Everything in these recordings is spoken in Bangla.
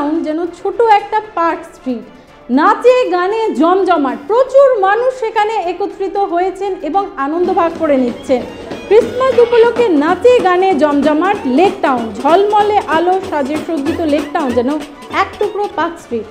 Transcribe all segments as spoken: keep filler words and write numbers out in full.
টাউন যেন ছোট একটা পার্ক স্ট্রিট, নাচে গানে জমজমাট, প্রচুর মানুষ সেখানে একত্রিত হয়েছেন এবং আনন্দ ভাগ করে নিচ্ছেন। ক্রিসমাস উপলক্ষে নাচে গানে জমজমাট লেক টাউন, ঝলমলে আলো সাজে সজ্জিত লেক টাউন যেন এক টুকরো পার্ক স্ট্রিট।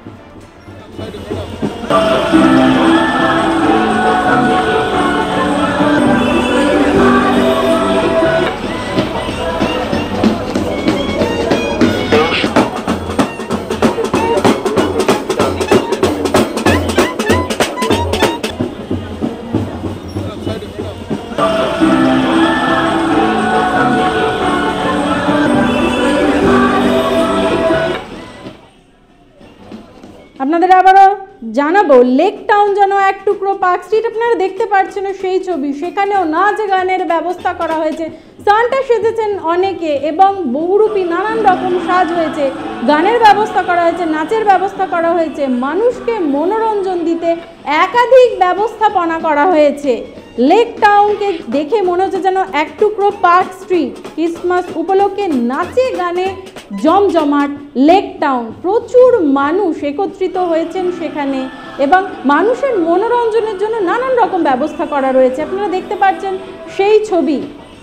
আপনাদের আবারও জানাবো লেক টাউন যেন এক টুকরো পার্ক স্ট্রিট। আপনারা দেখতে পাচ্ছেন সেই ছবি, সেখানেও নাচ গানের ব্যবস্থা করা হয়েছে, সান্টা সেজেছেন অনেকে এবং বহুরূপী নানান রকম সাজ হয়েছে, গানের ব্যবস্থা করা হয়েছে, নাচের ব্যবস্থা করা হয়েছে, মানুষকে মনোরঞ্জন দিতে একাধিক ব্যবস্থাপনা করা হয়েছে। লেক টাউনকে দেখে মনে হচ্ছে যেন এক টুকরো পার্ক স্ট্রিট। ক্রিসমাস উপলক্ষে নাচে গানে জমজমাট লেক টাউন, প্রচুর মানুষ একত্রিত হয়েছেন সেখানে এবং মানুষের মনোরঞ্জনের জন্য নানান রকম ব্যবস্থা করা রয়েছে। আপনারা দেখতে পাচ্ছেন সেই ছবি,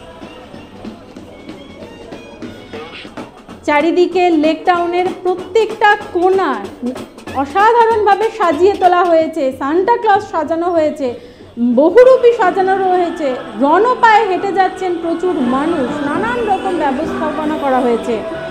চারিদিকে লেক টাউনের প্রত্যেকটা কোণা অসাধারণভাবে সাজিয়ে তোলা হয়েছে, সান্টা ক্লজ সাজানো হয়েছে, বহুরূপী সাজানো রয়েছে, রণপায়ে হেঁটে যাচ্ছেন প্রচুর মানুষ, নানান রকম ব্যবস্থাপনা করা হয়েছে।